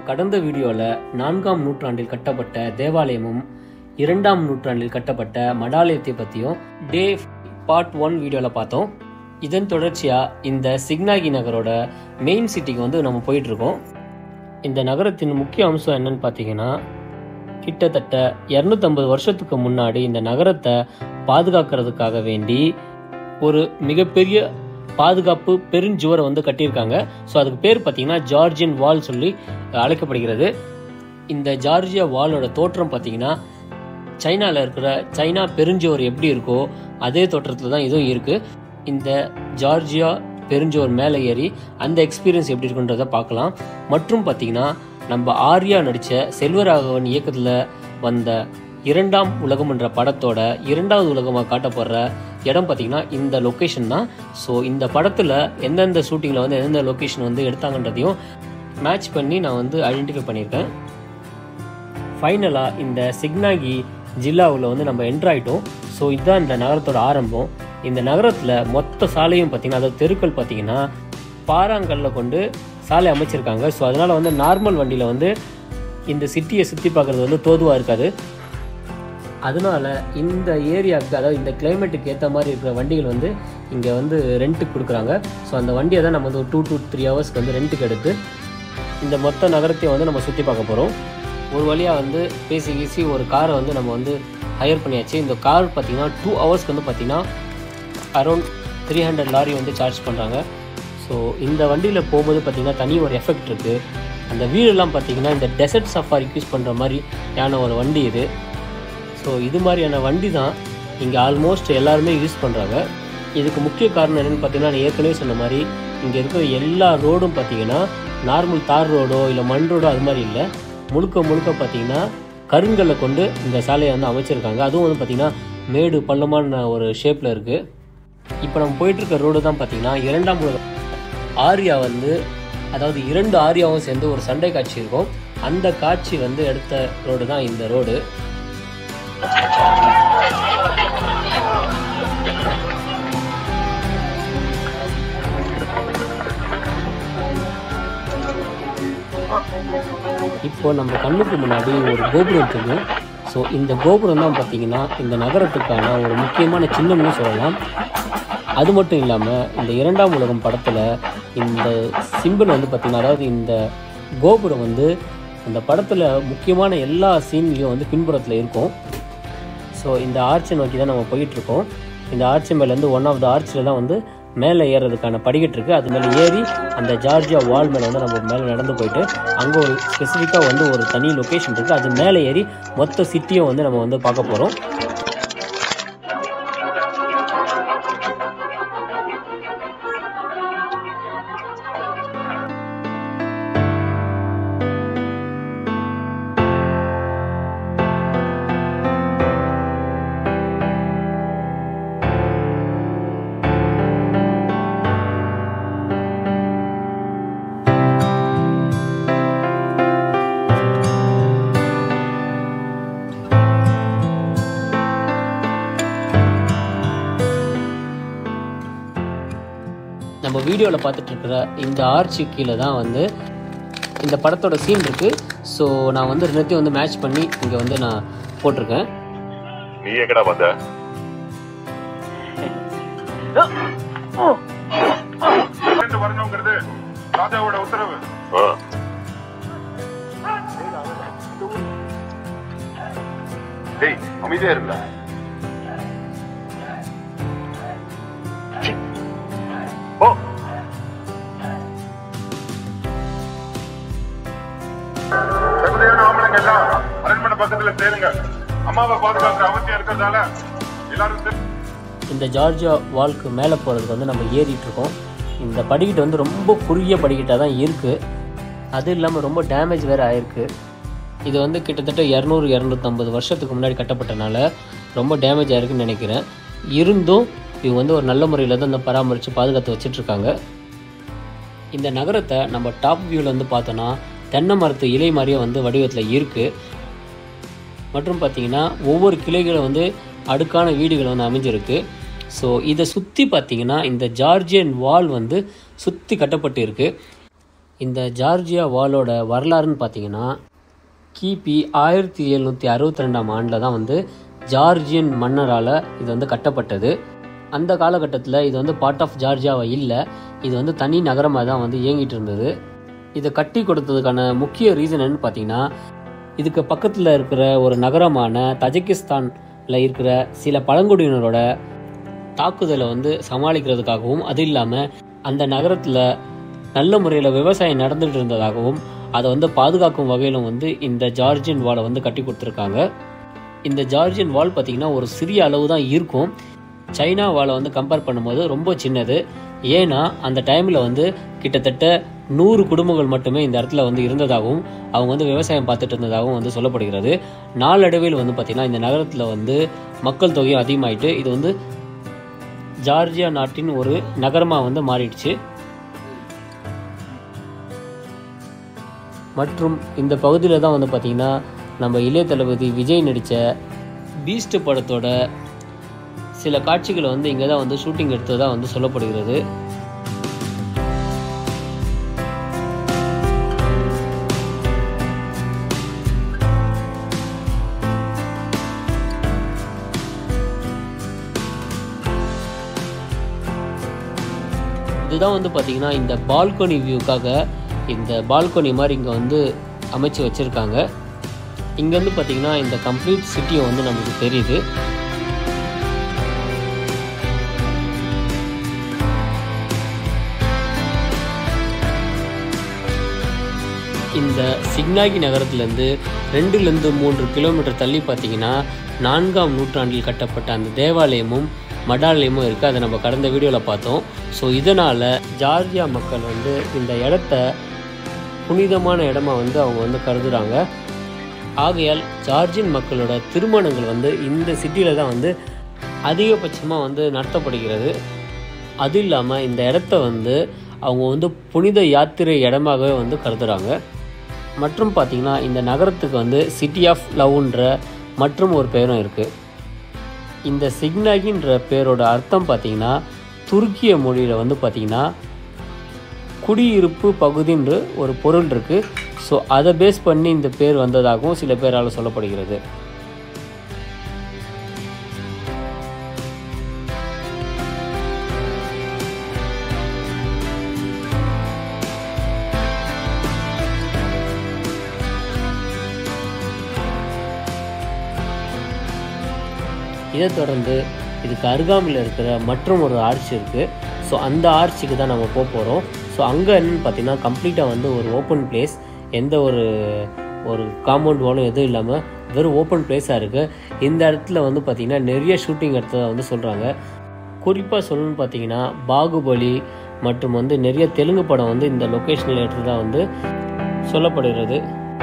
கடந்த வீடியோவில் 4ஆம் நூற்றாண்டில் கட்டப்பட்ட தேவாலயமும் 2ஆம் நூற்றாண்டில் கட்டப்பட்ட மடாலயத்தை பற்றியும் டே பார்ட் 1 வீடியோவில் பார்த்தோம். இதன் தொடர்ச்சியாக இந்த சிக்னாகி நகரோட மெயின் சிட்டிக்கு நம்ம போயிட்டுருக்கோம். இந்த நகரத்தின் முக்கிய அம்சம் என்னன்னு பார்த்தீங்கன்னா, கிட்டத்தட்ட 250 வருஷத்துக்கு முன்னாடி இந்த நகரத்தை பாதுகாக்கிறதுக்காக வேண்டி ஒரு மிகப்பெரிய பாதுகாப்பு பெருஞ்சுவரை கட்டியிருக்காங்க. ஸோ அதுக்கு பேர் பார்த்தீங்கன்னா ஜார்ஜியன் வால் சொல்லி அழைக்கப்படுகிறது. இந்த ஜார்ஜியா வாலோட தோற்றம் பார்த்தீங்கன்னா, சைனாவில் இருக்கிற சைனா பெருஞ்சுவர் எப்படி இருக்கோ அதே தோற்றத்தில் தான் இதுவும் இருக்குது. இந்த ஜார்ஜியா பெருஞ்சுவர் மேலே ஏறி அந்த எக்ஸ்பீரியன்ஸ் எப்படி இருக்குன்றதை பார்க்கலாம். மற்றும் பார்த்தீங்கன்னா, நம்ம ஆர்யா நடித்த செல்வராகவன் இயக்கத்தில் வந்த 2ஆம் உலகம் என்ற படத்தோட 2வது உலகமாக காட்டப்படுற இடம் பார்த்தீங்கன்னா இந்த லொக்கேஷன் தான். ஸோ இந்த படத்தில் எந்தெந்த ஷூட்டிங்கில் எந்தெந்த லொக்கேஷன் எடுத்தாங்கன்றதையும் மேட்ச் பண்ணி நான் ஐடென்டிஃபை பண்ணியிருக்கேன். ஃபைனலாக இந்த சிக்னாகி ஜில்லாவில் நம்ம என்ட்ரு ஆகிட்டோம். ஸோ இதுதான் இந்த நகரத்தோட ஆரம்பம். இந்த நகரத்தில் மொத்த சாலையும் பார்த்திங்கன்னா, அதாவது தெருக்கள் பார்த்திங்கன்னா பாறாங்கல்ல கொண்டு சாலை அமைச்சிருக்காங்க. ஸோ அதனால் நார்மல் வண்டியில் இந்த சிட்டியை சுற்றி பார்க்குறது தோதுவாக இருக்காது. அதனால இந்த ஏரியாவுக்கு, அதாவது இந்த கிளைமேட்டுக்கு ஏற்ற மாதிரி இருக்கிற வண்டிகள் இங்கே ரெண்ட்டுக்கு கொடுக்குறாங்க. ஸோ அந்த வண்டியை தான் நம்ம ஒரு 2 to 3 ஹவர்ஸ்க்கு ரெண்ட்டுக்கு எடுத்து இந்த மொத்த நகரத்தையும் நம்ம சுற்றி பார்க்க போகிறோம். ஒரு வழியாக பேசி ஒரு காரை நம்ம ஹையர் பண்ணியாச்சு. இந்த கார் பார்த்திங்கன்னா 2 ஹவர்ஸ்க்கு பார்த்திங்கன்னா அரௌண்ட் 300 லாரி சார்ஜ் பண்ணுறாங்க. ஸோ இந்த வண்டியில் போகும்போது பார்த்திங்கன்னா தனி ஒரு எஃபெக்ட் இருக்குது. அந்த வீடெல்லாம் பார்த்திங்கன்னா இந்த டெசர்ட் சஃபாரிக்கு யூஸ் பண்ணுற மாதிரியான ஒரு வண்டி இது. ஸோ இது மாதிரியான வண்டி தான் இங்கே ஆல்மோஸ்ட் எல்லாருமே யூஸ் பண்ணுறாங்க. இதுக்கு முக்கிய காரணம் என்னென்னு பார்த்தீங்கன்னா, நான் ஏற்கனவே சொன்ன மாதிரி இங்கே இருக்கிற எல்லா ரோடும் பார்த்திங்கன்னா நார்மல் தார் ரோடோ இல்லை மண் ரோடோ அது மாதிரி இல்லை. முழுக்க பார்த்திங்கன்னா கருங்கல்லை கொண்டு இந்த சாலையை அமைச்சிருக்காங்க. அதுவும் பார்த்திங்கன்னா மேடு பள்ளமான ஒரு ஷேப்பில் இருக்குது. இப்போ நம்ம போயிட்டுருக்க ரோடு தான் பார்த்திங்கன்னா 2ஆம் உலகம் ஆர்யா அதாவது 2 ஆர்யாவும் சேர்ந்து ஒரு சண்டை காட்சி இருக்கும். அந்த காட்சி எடுத்த ரோடு தான் இந்த ரோடு. இப்போ நம்ம கண்ணுக்கு முன்னாடி ஒரு கோபுரம் தெரியும். ஸோ இந்த கோபுரம் தான் பார்த்தீங்கன்னா இந்த நகரத்துக்கான ஒரு முக்கியமான சின்னம்னு சொல்லலாம். அது மட்டும் இல்லாமல் இந்த 2ஆம் உலகம் படத்தில் இந்த சிம்பிள் பார்த்திங்கன்னா, அதாவது இந்த கோபுரம் அந்த படத்தில் முக்கியமான எல்லா சீன்லேயும் பின்புறத்தில் இருக்கும். ஸோ இந்த ஆர்ச்சை நோக்கி தான் நம்ம போயிட்டுருக்கோம். இந்த ஆர்ச்சி மேலேருந்து ஒன் ஆஃப் த ஆர்ச்சில் தான் மேலே ஏறுறதுக்கான படிக்கட்டு இருக்குது. அது மேலே ஏறி அந்த ஜார்ஜியா வால் மேலே நம்ம மேலே நடந்து போயிட்டு அங்கே ஒரு ஸ்பெசிஃபிக்காக ஒரு தனி லொக்கேஷன் இருக்குது. அது மேலே ஏறி மொத்த சிட்டியும் நம்ம பார்க்க போகிறோம். நம்ம வீடியோவில் பார்த்துட்டு இருக்கிற இந்த ஆர்ச்சி கீழே தான் இந்த படத்தோட சீன் இருக்குது. ஸோ நான் ரெண்டுத்தையும் மேட்ச் பண்ணி இங்கே நான் போட்டிருக்கேன். நீ எங்கடா வந்த? வரணுங்கிறது ராஜாவோட உத்தரவு. டேய் அமைதியா இருங்க. இந்த ஜார்ஜியா வால்க்கு மேலே போகிறதுக்கு நம்ம ஏறிட்டு இருக்கோம். இந்த படிக்கட்டு ரொம்ப குறுகிய படிக்கட்டாக தான் இருக்குது. அது இல்லாமல் ரொம்ப டேமேஜ் வேறு ஆயிருக்கு. இது கிட்டத்தட்ட 200-250 வருஷத்துக்கு முன்னாடி கட்டப்பட்டனால ரொம்ப டேமேஜ் ஆயிருக்குன்னு நினைக்கிறேன். இருந்தும் இவங்க ஒரு நல்ல முறையில் தான் பராமரித்து பாதுகாத்து வச்சிட்ருக்காங்க. இந்த நகரத்தை நம்ம டாப் வியூவில் பார்த்தோன்னா தென்னை மரத்து இலை மாதிரியே வடிவத்தில் இருக்குது. மற்றும் பார்த்திங்கன்னா ஒவ்வொரு கிளைகளும் அடுக்கான வீடுகள் அமைஞ்சிருக்கு. ஸோ இதை சுற்றி பார்த்திங்கன்னா இந்த ஜார்ஜியன் வால் சுற்றி கட்டப்பட்டு இருக்குது. இந்த ஜார்ஜியா வாலோட வரலாறுன்னு பார்த்தீங்கன்னா கிபி 1762ஆம் ஆண்டில் தான் வந்து ஜார்ஜியன் மன்னரால் இது வந்து கட்டப்பட்டது. அந்த காலகட்டத்தில் இது வந்து பார்ட் ஆஃப் ஜார்ஜியாவை இல்லை, இது வந்து தனி நகரமாக தான் வந்து இயங்கிட்டு இருந்தது. இதை கட்டி கொடுத்ததுக்கான முக்கிய ரீசன் என்னன்னு பார்த்தீங்கன்னா, இதுக்கு பக்கத்தில் இருக்கிற ஒரு நகரமான தஜிகிஸ்தானில் இருக்கிற சில பழங்குடியினரோட தாக்குதலை வந்து சமாளிக்கிறதுக்காகவும், அது இல்லாமல் அந்த நகரத்தில் நல்ல முறையில் விவசாயம் நடந்துகிட்டு இருந்ததாகவும் அதை வந்து பாதுகாக்கும் வகையிலும் வந்து இந்த ஜார்ஜியன் வாலை வந்து கட்டி கொடுத்துருக்காங்க. இந்த ஜார்ஜியன் வால் பார்த்திங்கன்னா ஒரு சிறிய அளவு தான் இருக்கும். சைனா வாலை வந்து கம்பேர் பண்ணும்போது ரொம்ப சின்னது. ஏன்னா அந்த டைமில் வந்து கிட்டத்தட்ட 100 குடும்பங்கள் மட்டுமே இந்த இடத்துல வந்து இருந்ததாகவும் அவங்க வந்து விவசாயம் பார்த்துட்டு இருந்ததாகவும் வந்து சொல்லப்படுகிறது. நாளடைவில் வந்து பார்த்திங்கன்னா இந்த நகரத்தில் வந்து மக்கள் தொகையும் அதிகமாயிட்டு இது வந்து ஜார்ஜியா நாட்டின் ஒரு நகரமாக வந்து மாறிடுச்சு. மற்றும் இந்த பகுதியில் தான் வந்து பார்த்திங்கன்னா நம்ம இளைய தளபதி விஜய் நடித்த பீஸ்ட் படத்தோட சில காட்சிகளை வந்து இங்கே தான் வந்து ஷூட்டிங் எடுத்ததாக வந்து சொல்லப்படுகிறது. இதுதான் வந்து பார்த்திங்கன்னா இந்த பால்கனி வியூக்காக இந்த பால்கனி மாதிரி இங்கே வந்து அமைச்சு வச்சுருக்காங்க. இங்கே வந்து பார்த்திங்கன்னா இந்த கம்ப்ளீட் சிட்டியை வந்து நமக்கு தெரியுது. இந்த சிக்னாகி நகரத்துலேருந்து 2-3 கிலோமீட்டர் தள்ளி பார்த்திங்கன்னா 4ஆம் நூற்றாண்டில் கட்டப்பட்ட அந்த தேவாலயமும் மடாலயமும் இருக்குது. அதை நம்ம கடந்த வீடியோவில் பார்த்தோம். ஸோ இதனால் ஜார்ஜியா மக்கள் வந்து இந்த இடத்த புனிதமான இடமா வந்து அவங்க வந்து கருதுகிறாங்க. ஆகையால் ஜார்ஜியன் மக்களோட திருமணங்கள் வந்து இந்த சிட்டியில் தான் வந்து அதிகபட்சமாக வந்து நடத்தப்படுகிறது. அது இல்லாமல் இந்த இடத்த வந்து அவங்க வந்து புனித யாத்திரை இடமாகவே வந்து கருதுகிறாங்க. மற்றும் பார்த்திங்கன்னா இந்த நகரத்துக்கு வந்து சிட்டி ஆஃப் லவ்ன்ற மற்றும் ஒரு பேரும் இருக்குது. இந்த சிக்னாகின்ற பேரோட அர்த்தம் பார்த்திங்கன்னா துருக்கிய மொழியில் வந்து பார்த்திங்கன்னா குடியிருப்பு பகுதின்ற ஒரு பொருள் இருக்குது. ஸோ அதை பேஸ் பண்ணி இந்த பேர் வந்ததாகவும் சில பேரால் சொல்லப்படுகிறது. இதை தொடர்ந்து இதுக்கு அருகாமையில் இருக்கிற மற்றும் ஒரு ஆர்ச் இருக்குது. ஸோ அந்த ஆர்ச்சுக்கு தான் நம்ம போக போகிறோம். ஸோ அங்கே என்னென்னு பார்த்தீங்கன்னா கம்ப்ளீட்டாக வந்து ஒரு ஓப்பன் பிளேஸ், எந்த ஒரு காம்பவுண்ட் வாலும் எதுவும் இல்லாமல் வெறும் ஓப்பன் பிளேஸாக இருக்குது. இந்த இடத்துல வந்து பார்த்திங்கன்னா நிறைய ஷூட்டிங் எடுத்ததாக வந்து சொல்கிறாங்க. குறிப்பாக சொல்லணும்னு பார்த்தீங்கன்னா பாகுபலி மற்றும் வந்து நிறைய தெலுங்கு படம் வந்து இந்த லொக்கேஷனில் எடுத்ததாக வந்து சொல்லப்படுகிறது.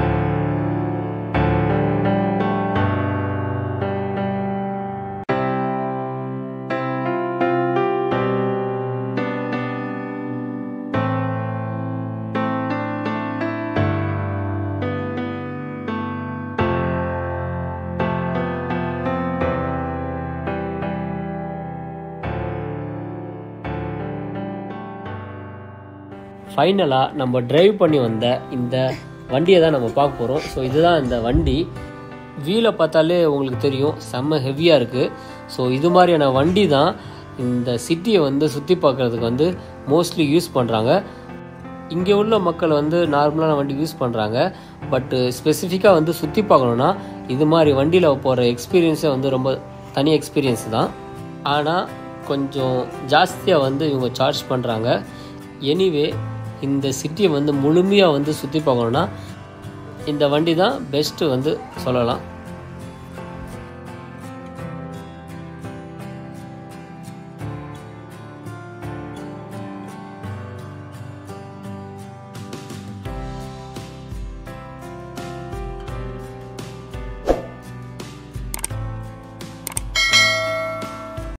ஃபைனலாக நம்ம டிரைவ் பண்ணி வந்த இந்த வண்டியை தான் நம்ம பார்க்க போகிறோம். ஸோ இதுதான் இந்த வண்டி. வீலை பார்த்தாலே உங்களுக்கு தெரியும், செம்ம ஹெவியாக இருக்குது. ஸோ இது மாதிரியான வண்டி தான் இந்த சிட்டியை வந்து சுற்றி பார்க்குறதுக்கு வந்து மோஸ்ட்லி யூஸ் பண்ணுறாங்க. இங்கே உள்ள மக்கள் வந்து நார்மலான வண்டி யூஸ் பண்ணுறாங்க. பட்டு ஸ்பெசிஃபிக்காக வந்து சுற்றி பார்க்கணுன்னா இது மாதிரி வண்டியில் போகிற எக்ஸ்பீரியன்ஸே வந்து ரொம்ப தனி எக்ஸ்பீரியன்ஸ் தான். ஆனால் கொஞ்சம் ஜாஸ்தியாக வந்து இவங்க சார்ஜ் பண்ணுறாங்க. எனிவே இந்த சிட்டியை வந்து முழுமையாக வந்து சுற்றி பார்க்கணுன்னா இந்த வண்டி தான் பெஸ்ட்டு வந்து சொல்லலாம்.